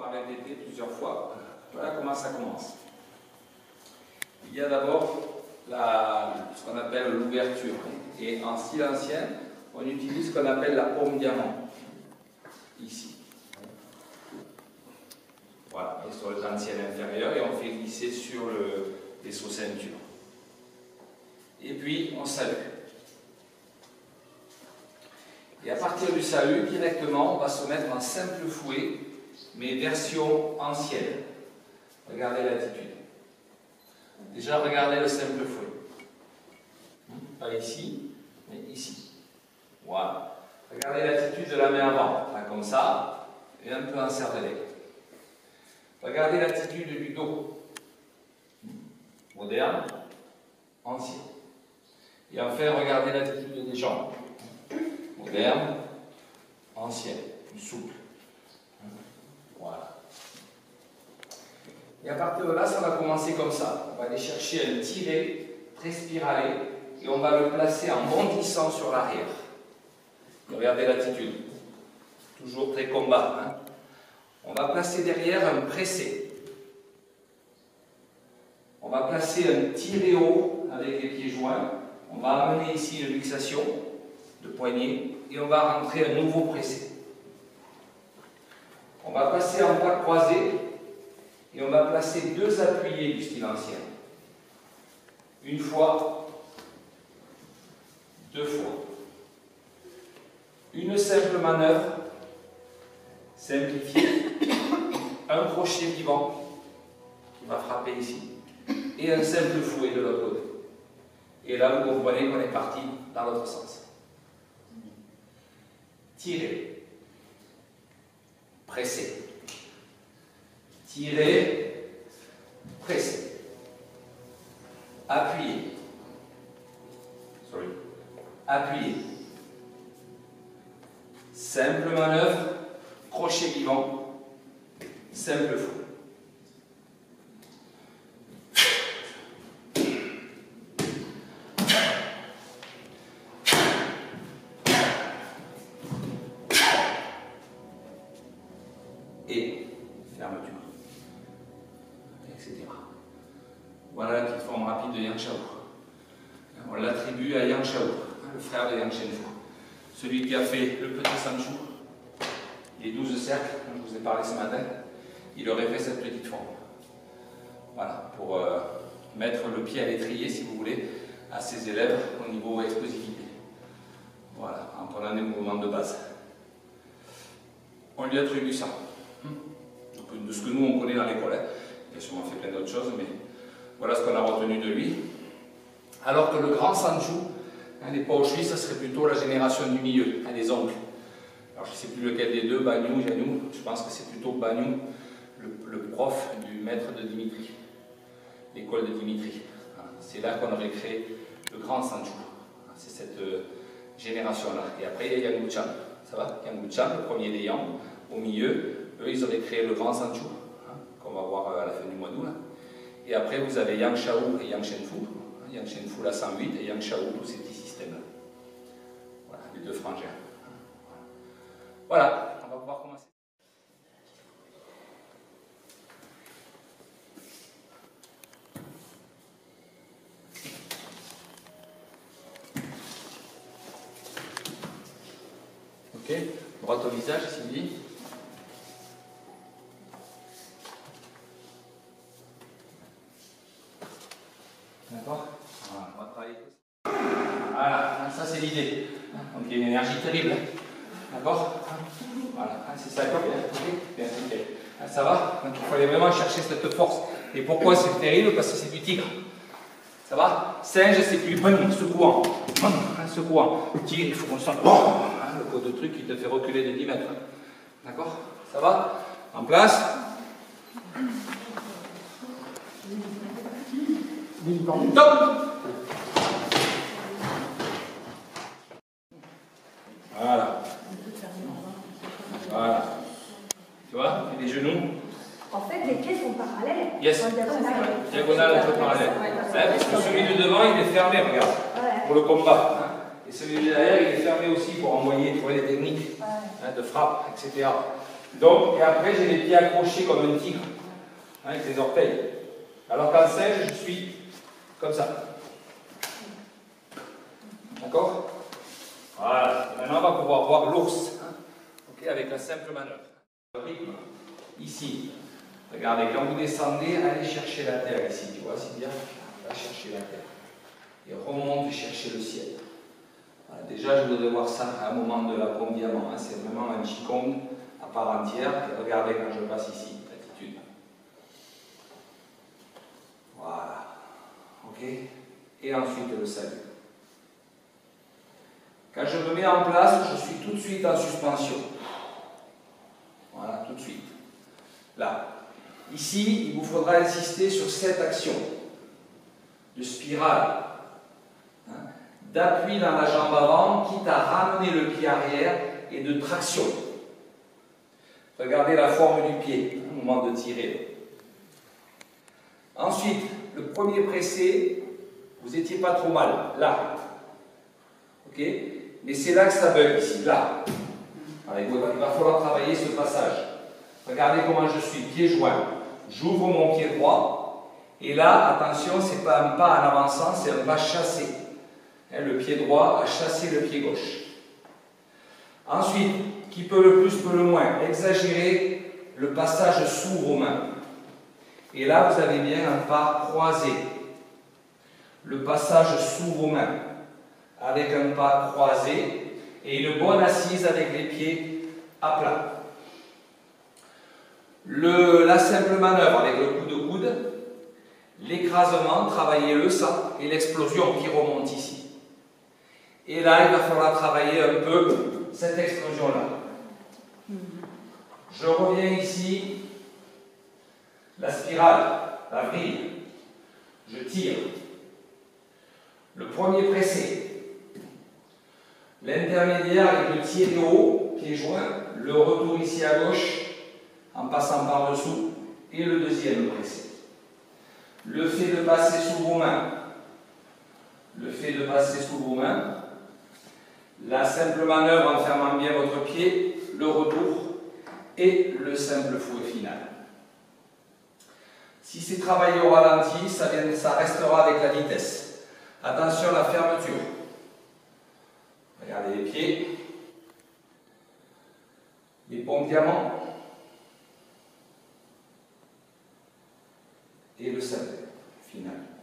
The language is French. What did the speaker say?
répéter plusieurs fois. Voilà comment ça commence. Il y a d'abord ce qu'on appelle l'ouverture. Et en style ancien, on utilise ce qu'on appelle la paume diamant. Ici. Voilà, et sur le dentier inférieur, et on fait glisser sur le vaisseau ceinture. Et puis, on salue. Et à partir du salut, directement, on va se mettre en simple fouet, mais version ancienne. Regardez l'attitude. Déjà, regardez le simple fouet. Pas ici, mais ici. Voilà. Regardez l'attitude de la main avant. Là, comme ça, et un peu encerclée. Regardez l'attitude du dos. Moderne, ancien. Et enfin, regardez l'attitude des jambes. Moderne, ancienne, plus souple. Voilà. Et à partir de là, ça va commencer comme ça. On va aller chercher un tiret très spiralé et on va le placer en bondissant sur l'arrière. Regardez l'attitude. Toujours très combat. Hein. On va placer derrière un pressé. On va placer un tiré haut avec les pieds joints. On va amener ici une luxation de poignet et on va rentrer un nouveau pressé. On va passer en bras croisé et on va placer deux appuyés du style ancien. Une fois, deux fois. Une simple manœuvre, simplifiée, un crochet vivant qui va frapper ici et un simple fouet de l'autre côté. Et là, vous comprenez qu'on est parti dans l'autre sens. Tirer, presser, tirer, presser, appuyer, appuyer, simple manœuvre, crochet vivant, simple fouet. Et fermeture, etc. Voilà la petite forme rapide de Yang Shao. On l'attribue à Yang Shao, le frère de Yang Shenfu. Celui qui a fait le petit Sanchu, les 12 cercles, dont je vous ai parlé ce matin, il aurait fait cette petite forme. Voilà, pour mettre le pied à l'étrier, si vous voulez, à ses élèves au niveau explosivité. Voilà, en prenant des mouvements de base. On lui attribue ça. De ce que nous on connaît dans l'école, hein. Il a sûrement fait plein d'autres choses, mais voilà ce qu'on a retenu de lui. Alors que le grand Sanchu, hein, les Paoshui, ça serait plutôt la génération du milieu, hein, des oncles. Alors je ne sais plus lequel des deux, Banyu, Janu, je pense que c'est plutôt Banyu, le prof du maître de Dimitri, l'école de Dimitri. Voilà. C'est là qu'on aurait créé le grand Sanchu. C'est cette génération-là. Et après il y a Yang Chan, ça va, Yang Chan, le premier des Yang, au milieu. Eux, ils auraient créé le grand Sanchu, hein, qu'on va voir à la fin du mois d'août. Et après, vous avez Yang Shao et Yang Shenfu. Yang Shenfu, la 108, et Yang Shao, tous ces petits systèmes-là. Voilà, les deux frangins. Voilà, on va pouvoir commencer. Ok, droite au visage, Sylvie. D'accord? Voilà, on va travailler tout ça. Voilà, ça c'est l'idée. Donc il y a une énergie terrible. D'accord? Voilà, c'est ça. Bien, ça va? Donc il faut aller vraiment chercher cette force. Et pourquoi c'est terrible? Parce que c'est du tigre. Ça va? Singe, c'est plus secouant. Secouant. Tigre, il faut qu'on sente le coup de truc qui te fait reculer de 10 mètres. D'accord? Ça va? En place. Top. Voilà. Voilà. Tu vois, et les genoux. En fait, les pieds sont parallèles. Yes. Diagonale un peu parallèle. Parce que celui de devant, il est fermé, regarde. Pour le combat. Et celui de derrière, il est fermé aussi pour envoyer, pour les techniques de frappe, etc. Donc, et après, j'ai les pieds accrochés comme un tigre, hein, avec les orteils. Alors qu'en singe, je suis comme ça. D'accord? Voilà. Maintenant, on va pouvoir voir l'ours, hein, okay, avec la simple manœuvre. Le rythme, ici. Regardez, quand vous descendez, allez chercher la terre ici, tu vois, c'est bien. Va chercher la terre. Et remonte chercher le ciel. Voilà, déjà, je voudrais voir ça à un moment de la pompe diamant. Hein. C'est vraiment un qigong à part entière. Et regardez quand je passe ici, l'attitude. Voilà. Ok? Et ensuite le salut. Quand je me mets en place, je suis tout de suite en suspension. Voilà, tout de suite. Là. Ici, il vous faudra insister sur cette action de spirale, hein, d'appui dans la jambe avant, quitte à ramener le pied arrière et de traction. Regardez la forme du pied au moment de tirer. Ensuite, le premier pressé, vous n'étiez pas trop mal, là. Ok? Mais c'est là que ça bug, ici, là. Alors, il va falloir travailler ce passage. Regardez comment je suis, pied joint. J'ouvre mon pied droit. Et là, attention, ce n'est pas un pas en avançant, c'est un pas chassé. Hein, le pied droit a chassé le pied gauche. Ensuite, qui peut le plus, peut le moins, exagérer le passage s'ouvre aux mains. Et là, vous avez bien un pas croisé. Le passage s'ouvre aux mains, avec un pas croisé et une bonne assise avec les pieds à plat. La simple manœuvre avec le coup de coude, l'écrasement, travaillez-le ça, et l'explosion qui remonte ici. Et là, il va falloir travailler un peu cette explosion-là. Je reviens ici, la spirale, la vrille. Je tire. Le premier pressé. L'intermédiaire avec le tirer haut, pied joint, le retour ici à gauche, en passant par-dessous, et le deuxième pressé. Le fait de passer sous vos mains, le fait de passer sous vos mains, la simple manœuvre en fermant bien votre pied, le retour et le simple fouet final. Si c'est travaillé au ralenti, ça restera avec la vitesse. Attention à la fermeture. Regardez les pieds, les pompes diamants et le salut final.